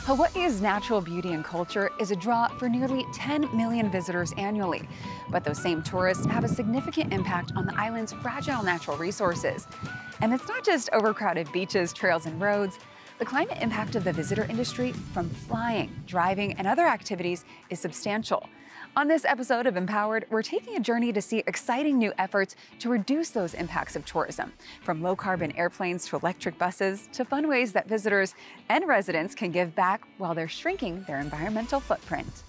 Hawaii's natural beauty and culture is a draw for nearly 10 million visitors annually. But those same tourists have a significant impact on the island's fragile natural resources. And it's not just overcrowded beaches, trails, and roads. The climate impact of the visitor industry, from flying, driving, and other activities, is substantial. On this episode of Empowered, we're taking a journey to see exciting new efforts to reduce those impacts of tourism, from low-carbon airplanes to electric buses to fun ways that visitors and residents can give back while they're shrinking their environmental footprint.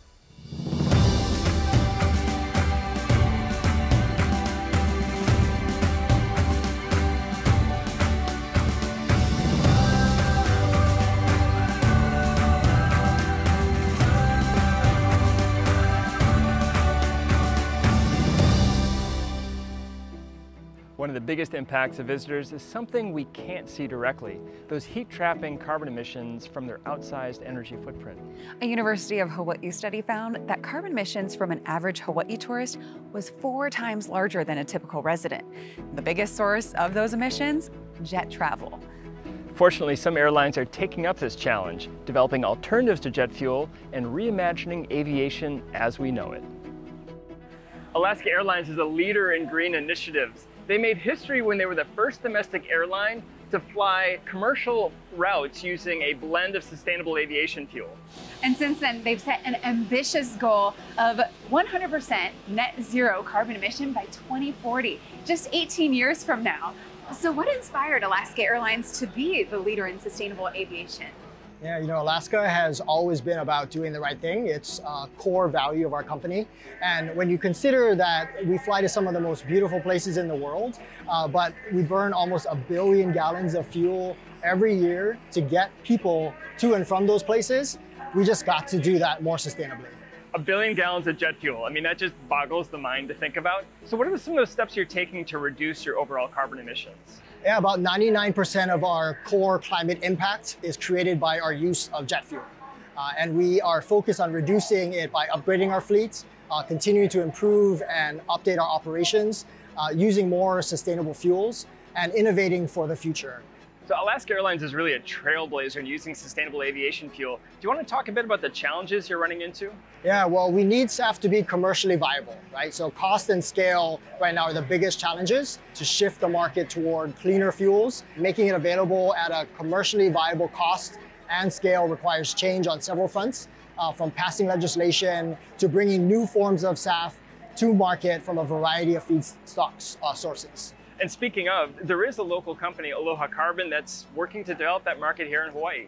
One of the biggest impacts of visitors is something we can't see directly, those heat-trapping carbon emissions from their outsized energy footprint. A University of Hawaii study found that carbon emissions from an average Hawaii tourist was 4 times larger than a typical resident. The biggest source of those emissions? Jet travel. Fortunately, some airlines are taking up this challenge, developing alternatives to jet fuel and reimagining aviation as we know it. Alaska Airlines is a leader in green initiatives. They made history when they were the first domestic airline to fly commercial routes using a blend of sustainable aviation fuel. And since then, they've set an ambitious goal of 100% net zero carbon emission by 2040, just 18 years from now. So what inspired Alaska Airlines to be the leader in sustainable aviation? Yeah, Alaska has always been about doing the right thing. It's a core value of our company. And when you consider that we fly to some of the most beautiful places in the world, but we burn almost 1 billion gallons of fuel every year to get people to and from those places, we just got to do that more sustainably. 1 billion gallons of jet fuel. I mean, that just boggles the mind to think about. So what are some of those steps you're taking to reduce your overall carbon emissions? Yeah, about 99% of our core climate impact is created by our use of jet fuel. And we are focused on reducing it by upgrading our fleets, continuing to improve and update our operations, using more sustainable fuels, and innovating for the future. So Alaska Airlines is really a trailblazer in using sustainable aviation fuel. Do you want to talk a bit about the challenges you're running into? Yeah, well, we need SAF to be commercially viable, right? So cost and scale right now are the biggest challenges to shift the market toward cleaner fuels. Making it available at a commercially viable cost and scale requires change on several fronts, from passing legislation to bringing new forms of SAF to market from a variety of feedstock sources. And speaking of, there is a local company, Aloha Carbon, that's working to develop that market here in Hawaii.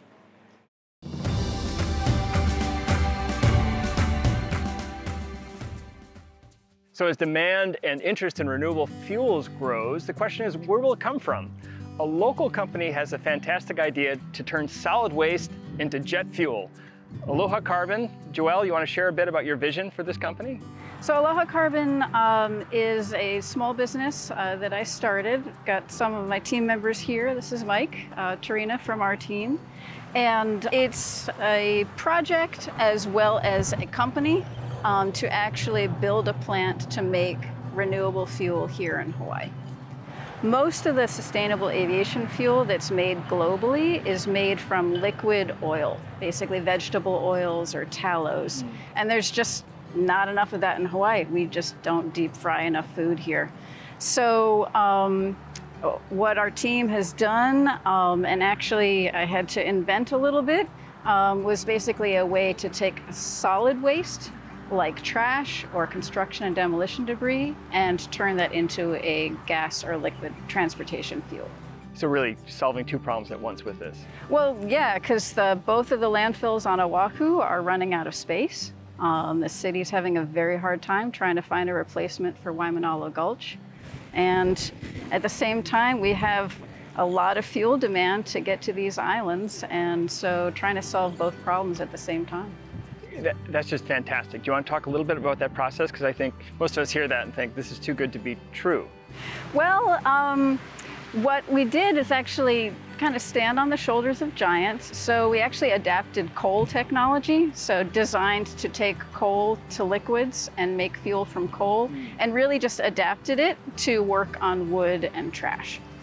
So as demand and interest in renewable fuels grows, the question is, where will it come from? A local company has a fantastic idea to turn solid waste into jet fuel. Aloha Carbon, Joelle, you want to share a bit about your vision for this company? So Aloha Carbon is a small business that I started. Got some of my team members here. This is Mike, Tarina from our team. And it's a project as well as a company to actually build a plant to make renewable fuel here in Hawaii. Most of the sustainable aviation fuel that's made globally is made from liquid oil, basically vegetable oils or tallows. And there's just not enough of that in Hawaii. We just don't deep fry enough food here. So what our team has done, and actually I had to invent a little bit, was basically a way to take solid waste like trash or construction and demolition debris and turn that into a gas or liquid transportation fuel. So really solving 2 problems at once with this. Well, yeah, because both of the landfills on Oahu are running out of space. The city's having a very hard time trying to find a replacement for Waimanalo Gulch. And at the same time, we have a lot of fuel demand to get to these islands, and so trying to solve both problems at the same time. That's just fantastic. Do you want to talk a little bit about that process? Because I think most of us hear that and think this is too good to be true. Well, what we did is actually kind of stand on the shoulders of giants. So we actually adapted coal technology, so designed to take coal to liquids and make fuel from coal, and really just adapted it to work on wood and trash.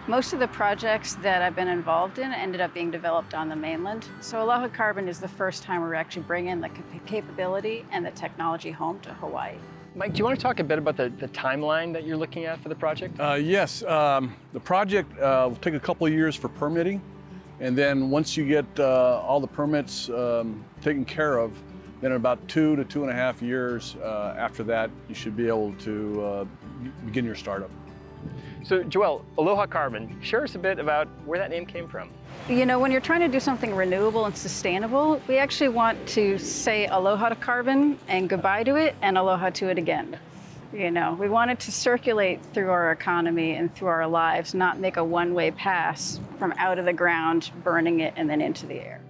Most of the projects that I've been involved in ended up being developed on the mainland. So Aloha Carbon is the first time we're actually bringing the capability and the technology home to Hawaii. Mike, do you want to talk a bit about the timeline that you're looking at for the project? Yes, the project will take a couple of years for permitting, and then once you get all the permits taken care of, then in about 2 to 2.5 years after that, you should be able to begin your startup. So Joelle, Aloha Carbon, share us a bit about where that name came from. You know, when you're trying to do something renewable and sustainable, we actually want to say aloha to carbon and goodbye to it and aloha to it again. You know, we want it to circulate through our economy and through our lives, not make a one-way pass from out of the ground, burning it, and then into the air.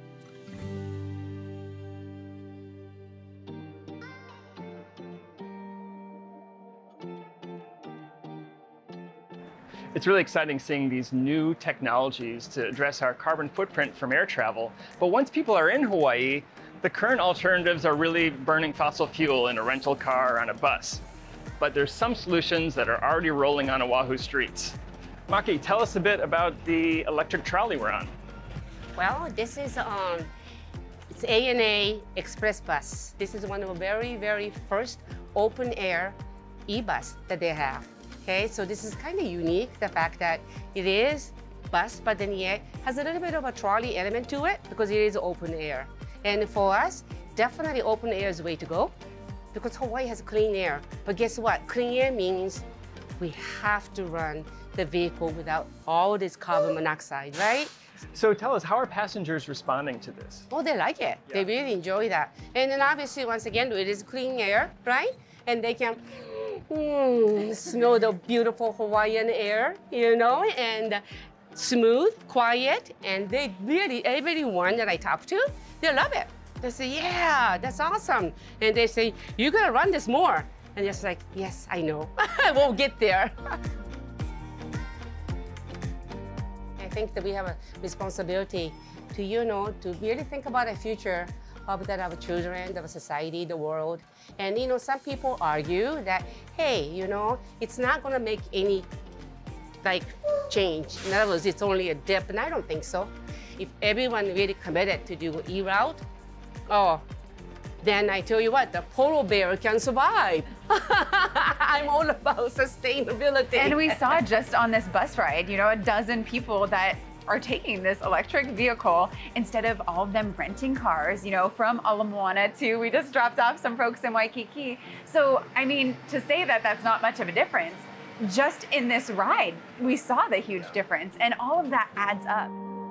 It's really exciting seeing these new technologies to address our carbon footprint from air travel. But once people are in Hawaii, the current alternatives are really burning fossil fuel in a rental car or on a bus. But there's some solutions that are already rolling on Oahu streets. Maki, tell us a bit about the electric trolley we're on. Well, this is it's ANA Express Bus. This is one of the very, very first open-air e-bus that they have. Okay, so this is kind of unique, the fact that it is bus, but then yet has a little bit of a trolley element to it because it is open air. And for us, definitely open air is the way to go because Hawaii has clean air. But guess what? Clean air means we have to run the vehicle without all this carbon monoxide, right? So tell us, how are passengers responding to this? Oh, they like it. Yeah. They really enjoy that. And then obviously, once again, it is clean air, right? And they can smell the beautiful Hawaiian air, you know, and smooth, quiet, and they really, everyone that I talk to, they love it. They say, yeah, that's awesome. And they say, you're gonna run this more. And it's like, yes, I know, we'll get there. I think that we have a responsibility to, you know, to really think about the future of that our children, of society, the world. And you know, some people argue that, hey, you know, it's not gonna make any like change. In other words, it's only a dip, and I don't think so. If everyone really committed to do e-route, oh, then I tell you what, the polar bear can survive. I'm all about sustainability. And we saw just on this bus ride, you know, a dozen people that are taking this electric vehicle instead of all of them renting cars, you know, from Ala Moana to, we just dropped off some folks in Waikiki. So, I mean, to say that that's not much of a difference, just in this ride, we saw the huge difference, and all of that adds up.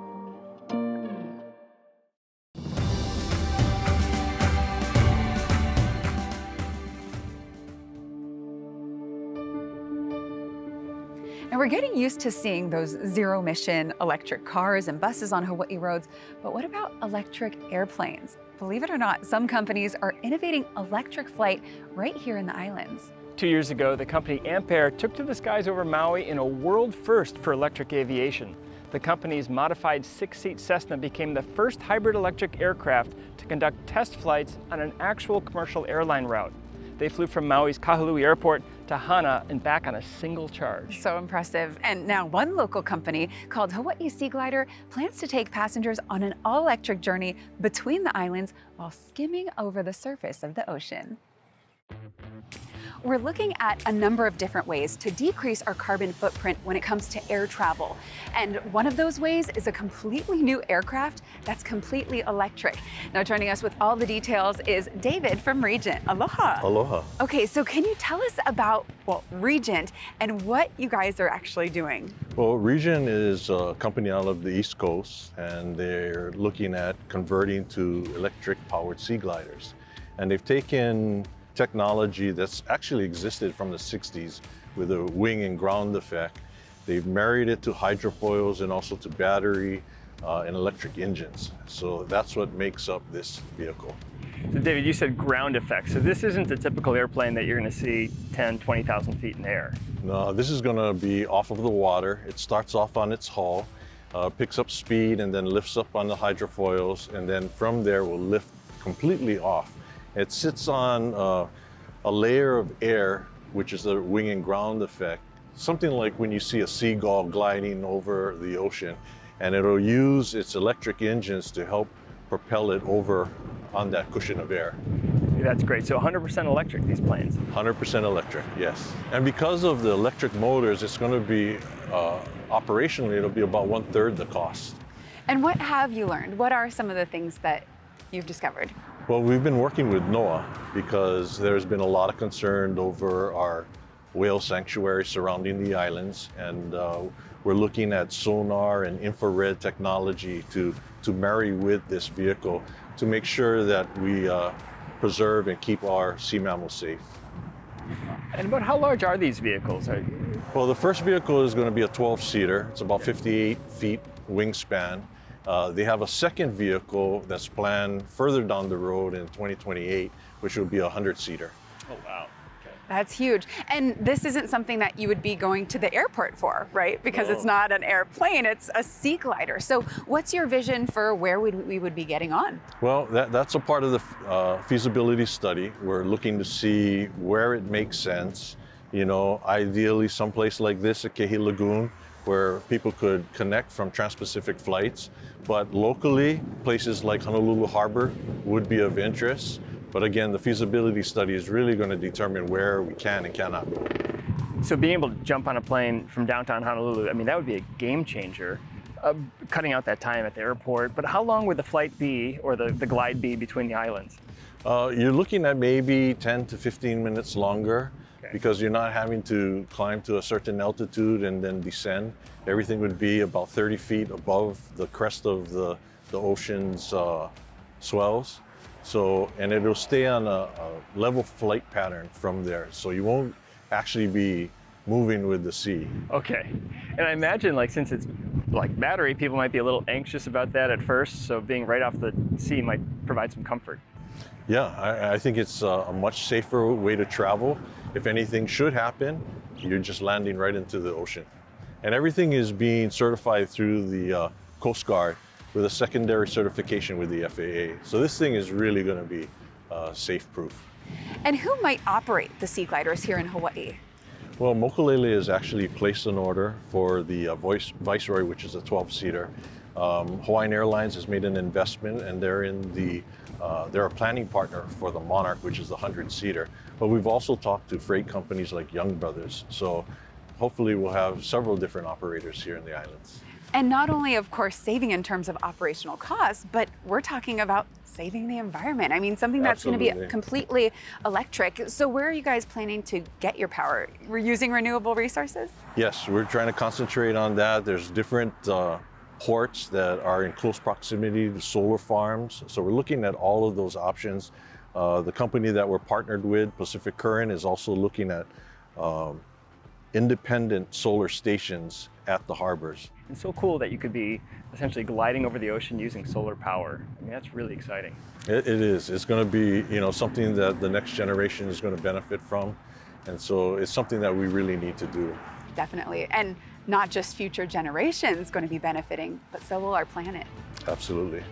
And we're getting used to seeing those zero-emission electric cars and buses on Hawaii roads, but what about electric airplanes? Believe it or not, some companies are innovating electric flight right here in the islands. 2 years ago, the company Ampair took to the skies over Maui in a world first for electric aviation. The company's modified 6-seat Cessna became the first hybrid electric aircraft to conduct test flights on an actual commercial airline route. They flew from Maui's Kahului Airport to Hana and back on a single charge. So impressive. And now one local company called Hawaii Sea Glider plans to take passengers on an all-electric journey between the islands while skimming over the surface of the ocean. We're looking at a number of different ways to decrease our carbon footprint when it comes to air travel. And one of those ways is a completely new aircraft that's completely electric. Now joining us with all the details is David from Regent. Aloha. Aloha. Okay, so can you tell us about, well, Regent and what you guys are actually doing? Well, Regent is a company out of the East Coast, and they're looking at converting to electric-powered sea gliders. And they've taken technology that's actually existed from the 60s with a wing and ground effect. They've married it to hydrofoils and also to battery and electric engines. So that's what makes up this vehicle. So David, you said ground effect. So this isn't a typical airplane that you're going to see 10, 20,000 feet in the air. No, this is going to be off of the water. It starts off on its hull, picks up speed, and then lifts up on the hydrofoils, and then from there will lift completely off. It sits on a layer of air, which is the wing and ground effect, something like when you see a seagull gliding over the ocean, and it'll use its electric engines to help propel it over on that cushion of air. That's great. So 100% electric, these planes? 100% electric, yes. And because of the electric motors, it's going to be, operationally, it'll be about 1/3 the cost. And what have you learned? What are some of the things that you've discovered? Well, we've been working with NOAA because there's been a lot of concern over our whale sanctuary surrounding the islands, and we're looking at sonar and infrared technology to marry with this vehicle to make sure that we preserve and keep our sea mammals safe. And about how large are these vehicles? Well, the first vehicle is going to be a 12-seater. It's about 58 feet wingspan. They have a second vehicle that's planned further down the road in 2028, which will be a 100-seater. Oh, wow. That's huge. And this isn't something that you would be going to the airport for, right? Because it's not an airplane, it's a sea glider. So what's your vision for where we would be getting on? Well, that's a part of the feasibility study. We're looking to see where it makes sense. You know, ideally someplace like this at Kehi Lagoon, where people could connect from Trans-Pacific flights. But locally, places like Honolulu Harbor would be of interest. But again, the feasibility study is really going to determine where we can and cannot go. So being able to jump on a plane from downtown Honolulu, I mean, that would be a game changer, cutting out that time at the airport. But how long would the flight be, or the glide be, between the islands? You're looking at maybe 10 to 15 minutes longer, because you're not having to climb to a certain altitude and then descend. Everything would be about 30 feet above the crest of the ocean's swells. So, and it'll stay on a level flight pattern from there. So you won't actually be moving with the sea. Okay. And I imagine, like, since it's like battery, people might be a little anxious about that at first. So being right off the sea might provide some comfort. Yeah, I think it's a much safer way to travel. If anything should happen, you're just landing right into the ocean. And everything is being certified through the Coast Guard with a secondary certification with the FAA. So this thing is really going to be safe-proof. And who might operate the sea gliders here in Hawaii? Well, Mokulele has actually placed an order for the Viceroy, which is a 12-seater. Hawaiian Airlines has made an investment, and they're a planning partner for the Monarch, which is the 100-seater. But we've also talked to freight companies like Young Brothers. So hopefully we'll have several different operators here in the islands. And not only, of course, saving in terms of operational costs, but we're talking about saving the environment. I mean, something that's going to be completely electric. So where are you guys planning to get your power? We're using renewable resources? Yes, we're trying to concentrate on that. There's different ports that are in close proximity to solar farms. So we're looking at all of those options. The company that we're partnered with, Pacific Current, is also looking at independent solar stations at the harbors. It's so cool that you could be essentially gliding over the ocean using solar power. I mean, that's really exciting. It is. It's going to be, you know, something that the next generation is going to benefit from. And so it's something that we really need to do. Definitely. And not just future generations going to be benefiting, but so will our planet. Absolutely.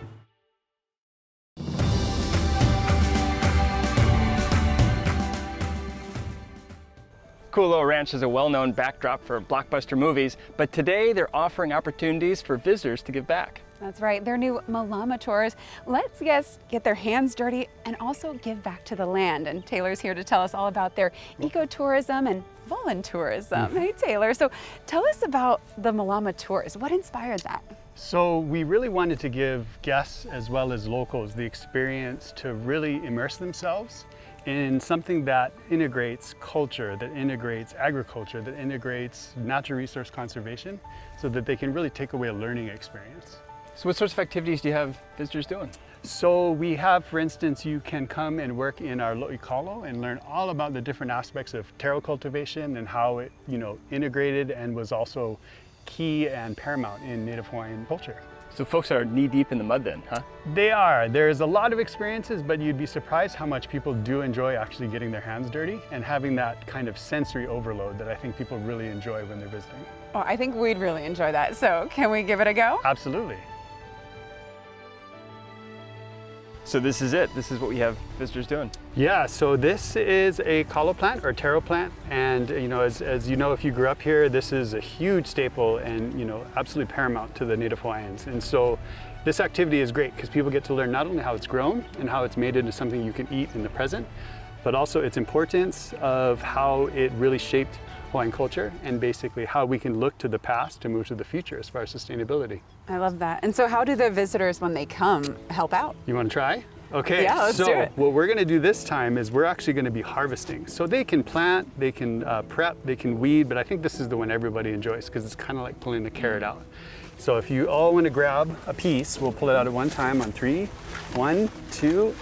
Kualoa Ranch is a well-known backdrop for blockbuster movies, but today they're offering opportunities for visitors to give back. That's right, their new Malama tours lets guests get their hands dirty and also give back to the land. And Taylor's here to tell us all about their ecotourism and voluntourism. Hey Taylor, so tell us about the Malama tours. What inspired that? So we really wanted to give guests as well as locals the experience to really immerse themselves in something that integrates culture, that integrates agriculture, that integrates natural resource conservation, so that they can really take away a learning experience. So what sorts of activities do you have visitors doing? So we have, for instance, you can come and work in our Lo'i Kalo and learn all about the different aspects of taro cultivation and how it, integrated and was also key and paramount in Native Hawaiian culture. So folks are knee-deep in the mud then, huh? They are. There's a lot of experiences, but you'd be surprised how much people do enjoy actually getting their hands dirty and having that kind of sensory overload that I think people really enjoy when they're visiting. Oh, I think we'd really enjoy that. So can we give it a go? Absolutely. So this is it. This is what we have visitors doing. Yeah, so this is a kalo plant or taro plant. And you know, as you know, if you grew up here, this is a huge staple and, you know, absolutely paramount to the Native Hawaiians. And so this activity is great because people get to learn not only how it's grown and how it's made into something you can eat in the present, but also its importance of how it really shaped Hawaiian culture and basically how we can look to the past to move to the future as far as sustainability. I love that. And so how do the visitors, when they come, help out? You want to try? Okay, yeah, let's do it. What we're going to do this time is we're actually going to be harvesting. So they can plant, they can prep, they can weed, but I think this is the one everybody enjoys because it's kind of like pulling the carrot out. So if you all want to grab a piece, we'll pull it out at one time on 3. 1, 2.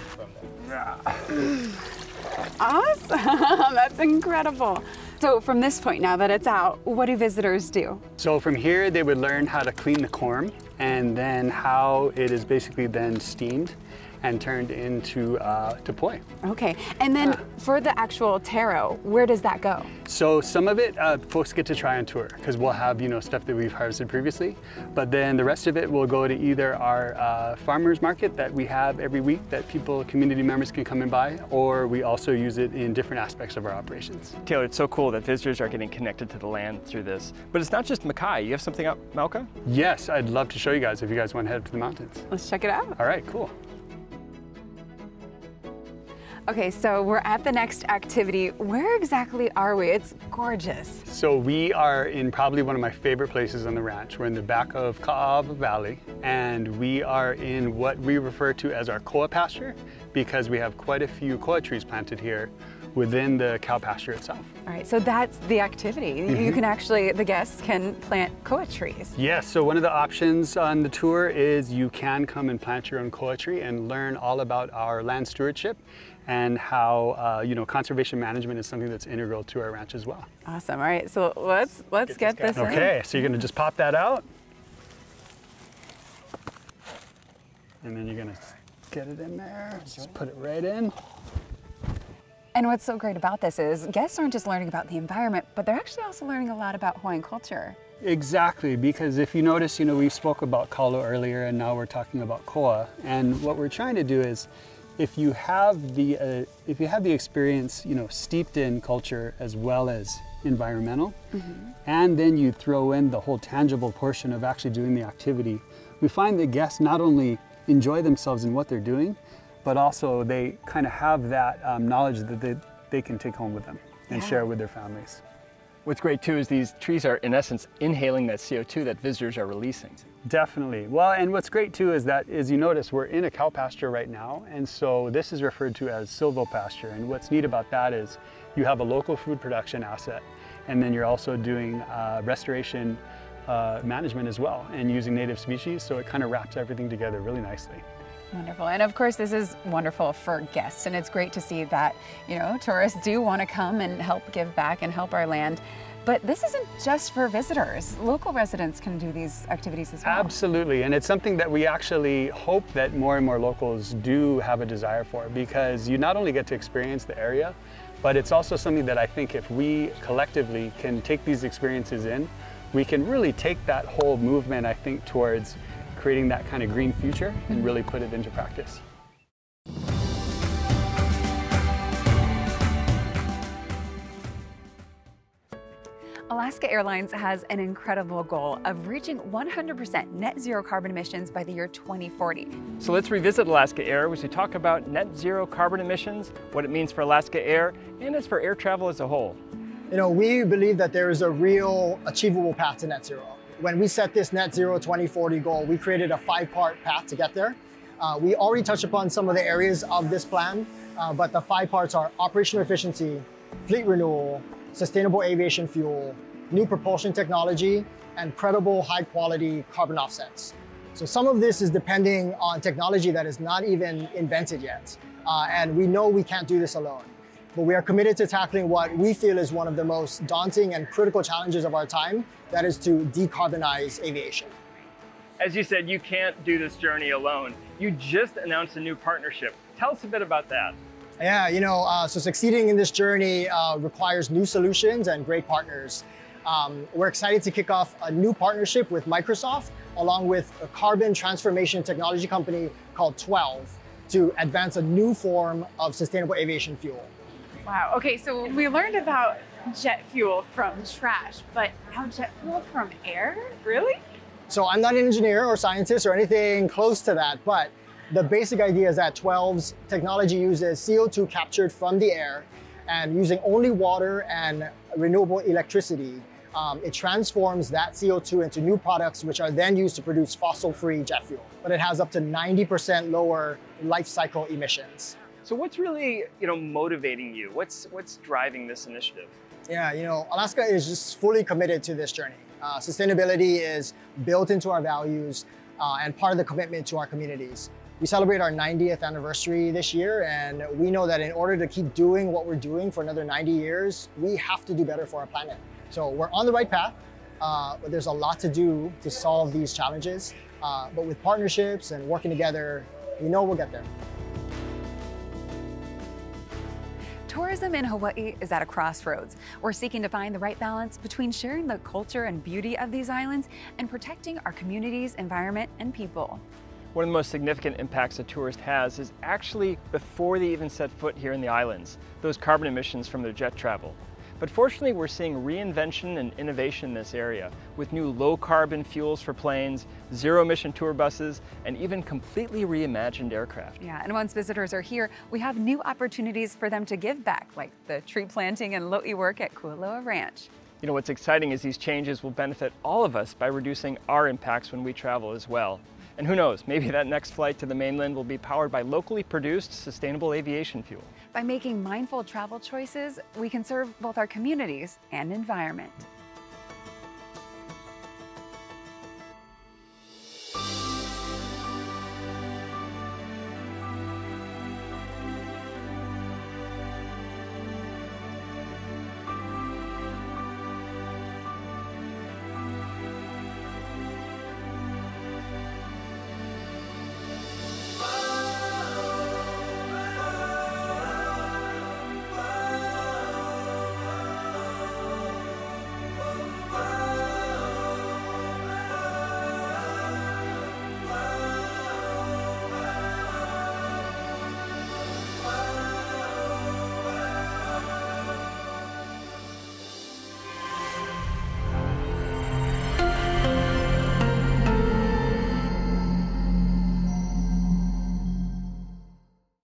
Awesome, that's incredible. So from this point, now that it's out, what do visitors do? So from here, they would learn how to clean the corm and then how it is basically then steamed and turned into poi. Okay, and then for the actual taro, where does that go? So some of it folks get to try on tour because we'll have, you know, stuff that we've harvested previously, but then the rest of it will go to either our farmers market that we have every week that community members can come and buy, or we also use it in different aspects of our operations. Taylor, it's so cool that visitors are getting connected to the land through this. But it's not just Mackay. You have something up Mauka? Yes, I'd love to show you guys if you guys want to head to the mountains. Let's check it out. All right, cool. Okay, so we're at the next activity. Where exactly are we? It's gorgeous. So we are in probably one of my favorite places on the ranch. We're in the back of Ka'ava Valley, and we are in what we refer to as our koa pasture because we have quite a few koa trees planted here within the cow pasture itself. All right, so that's the activity. You can actually, the guests can plant koa trees. Yes, so one of the options on the tour is you can come and plant your own koa tree and learn all about our land stewardship and how you know, conservation management is something that's integral to our ranch as well. Awesome. All right, so let's get this in. Okay, so you're going to just pop that out, and then you're going to get it in there. Just put it right in. And what's so great about this is guests aren't just learning about the environment, but they're actually also learning a lot about Hawaiian culture. Exactly, because if you notice, you know, we spoke about kalo earlier, and now we're talking about koa. And what we're trying to do is, if you have the experience, you know, steeped in culture as well as environmental, and then you throw in the whole tangible portion of actually doing the activity, we find that guests not only enjoy themselves in what they're doing, but also they kind of have that knowledge that they can take home with them and share with their families. What's great too is these trees are in essence inhaling that CO2 that visitors are releasing. Definitely. Well, and what's great too is that, as you notice, we're in a cow pasture right now, and so this is referred to as silvopasture. And what's neat about that is you have a local food production asset, and then you're also doing restoration management as well, and using native species, so it kind of wraps everything together really nicely. Wonderful. And of course, this is wonderful for guests, and it's great to see that, you know, tourists do want to come and help give back and help our land. But this isn't just for visitors. Local residents can do these activities as well. Absolutely, and it's something that we actually hope that more and more locals do have a desire for, because you not only get to experience the area, but it's also something that I think if we collectively can take these experiences in, we can really take that whole movement, I think, towards creating that kind of green future and really put it into practice. Alaska Airlines has an incredible goal of reaching 100% net zero carbon emissions by the year 2040. So let's revisit Alaska Air as we talk about net zero carbon emissions, what it means for Alaska Air, and as for air travel as a whole. You know, we believe that there is a real achievable path to net zero. When we set this net zero 2040 goal, we created a 5-part path to get there. We already touched upon some of the areas of this plan, but the 5 parts are operational efficiency, fleet renewal, sustainable aviation fuel, new propulsion technology, and credible high-quality carbon offsets. So some of this is depending on technology that is not even invented yet. And we know we can't do this alone. But we are committed to tackling what we feel is one of the most daunting and critical challenges of our time, that is to decarbonize aviation. As you said, you can't do this journey alone. You just announced a new partnership. Tell us a bit about that. Yeah, you know, so succeeding in this journey requires new solutions and great partners. We're excited to kick off a new partnership with Microsoft, along with a carbon transformation technology company called 12, to advance a new form of sustainable aviation fuel. Wow. Okay, so we learned about jet fuel from trash, but now jet fuel from air? Really? So I'm not an engineer or scientist or anything close to that, but the basic idea is that 12's technology uses CO2 captured from the air, and using only water and renewable electricity, it transforms that CO2 into new products, which are then used to produce fossil-free jet fuel. But it has up to 90% lower life cycle emissions. So what's really, motivating you? What's driving this initiative? Yeah, Alaska is just fully committed to this journey. Sustainability is built into our values and part of the commitment to our communities. We celebrate our 90th anniversary this year, and we know that in order to keep doing what we're doing for another 90 years, we have to do better for our planet. So we're on the right path, but there's a lot to do to solve these challenges. But with partnerships and working together, we know we'll get there. Tourism in Hawaii is at a crossroads. We're seeking to find the right balance between sharing the culture and beauty of these islands and protecting our communities, environment, and people. One of the most significant impacts a tourist has is actually before they even set foot here in the islands, those carbon emissions from their jet travel. But fortunately, we're seeing reinvention and innovation in this area, with new low-carbon fuels for planes, zero-emission tour buses, and even completely reimagined aircraft. Yeah, and once visitors are here, we have new opportunities for them to give back, like the tree planting and lo'i work at Kualoa Ranch. What's exciting is these changes will benefit all of us by reducing our impacts when we travel as well. And who knows, maybe that next flight to the mainland will be powered by locally produced sustainable aviation fuel. By making mindful travel choices, we can serve both our communities and environment.